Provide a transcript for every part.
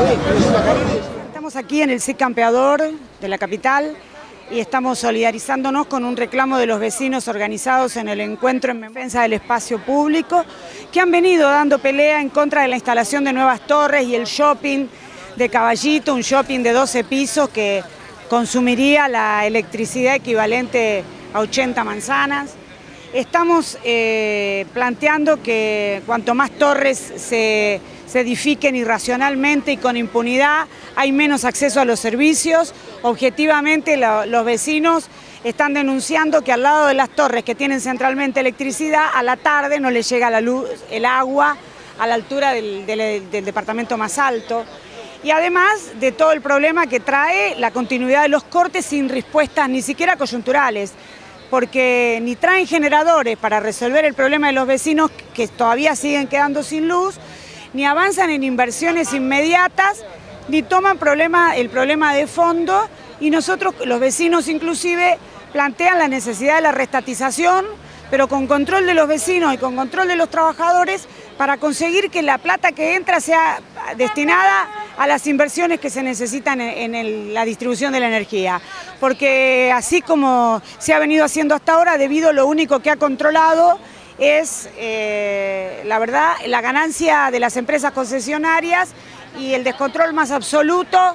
Estamos aquí en el SIC Campeador de la capital y estamos solidarizándonos con un reclamo de los vecinos organizados en el encuentro en defensa del espacio público, que han venido dando pelea en contra de la instalación de nuevas torres y el shopping de Caballito, un shopping de 12 pisos que consumiría la electricidad equivalente a 80 manzanas. Estamos planteando que cuanto más torres se edifiquen irracionalmente y con impunidad, hay menos acceso a los servicios. Objetivamente, los vecinos están denunciando que al lado de las torres que tienen centralmente electricidad, a la tarde no les llega la luz, el agua a la altura del departamento más alto. Y además de todo el problema que trae la continuidad de los cortes sin respuestas ni siquiera coyunturales, porque ni traen generadores para resolver el problema de los vecinos que todavía siguen quedando sin luz, ni avanzan en inversiones inmediatas, ni toman el problema de fondo, y nosotros, los vecinos inclusive, plantean la necesidad de la reestatización, pero con control de los vecinos y con control de los trabajadores, para conseguir que la plata que entra sea destinada a las inversiones que se necesitan en la distribución de la energía. Porque así como se ha venido haciendo hasta ahora, lo único que ha controlado es, la verdad, la ganancia de las empresas concesionarias y el descontrol más absoluto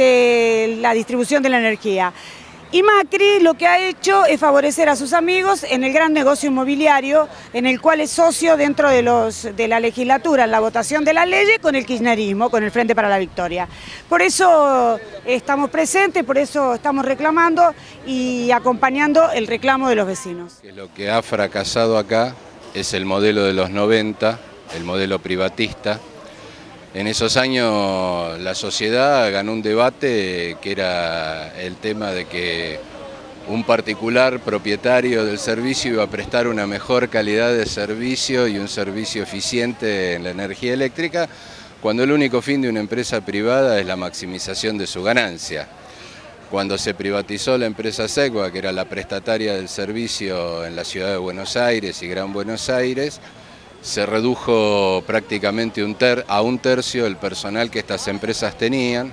de la distribución de la energía. Y Macri lo que ha hecho es favorecer a sus amigos en el gran negocio inmobiliario, en el cual es socio dentro de la legislatura, en la votación de las leyes, con el kirchnerismo, con el Frente para la Victoria. Por eso estamos presentes, por eso estamos reclamando y acompañando el reclamo de los vecinos. Lo que ha fracasado acá es el modelo de los 90, el modelo privatista. En esos años la sociedad ganó un debate que era el tema de que un particular propietario del servicio iba a prestar una mejor calidad de servicio y un servicio eficiente en la energía eléctrica, cuando el único fin de una empresa privada es la maximización de su ganancia. Cuando se privatizó la empresa Segua, que era la prestataria del servicio en la ciudad de Buenos Aires y Gran Buenos Aires, se redujo prácticamente a un tercio el personal que estas empresas tenían.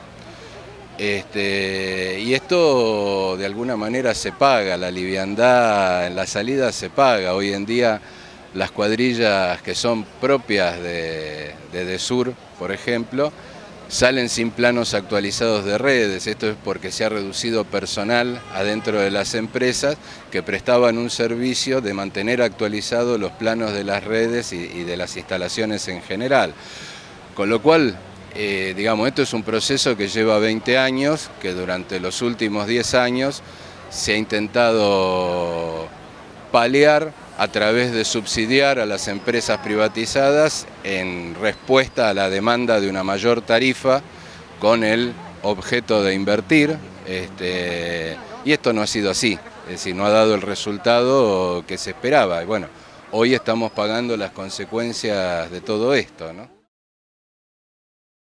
Y esto de alguna manera se paga, la liviandad en la salida se paga. Hoy en día las cuadrillas que son propias de Edesur, por ejemplo, salen sin planos actualizados de redes. Esto es porque se ha reducido personal adentro de las empresas que prestaban un servicio de mantener actualizados los planos de las redes y de las instalaciones en general. Con lo cual, digamos, esto es un proceso que lleva 20 años, que durante los últimos 10 años se ha intentado paliar a través de subsidiar a las empresas privatizadas en respuesta a la demanda de una mayor tarifa con el objeto de invertir, y esto no ha sido así, es decir, no ha dado el resultado que se esperaba. Y bueno, hoy estamos pagando las consecuencias de todo esto, ¿no?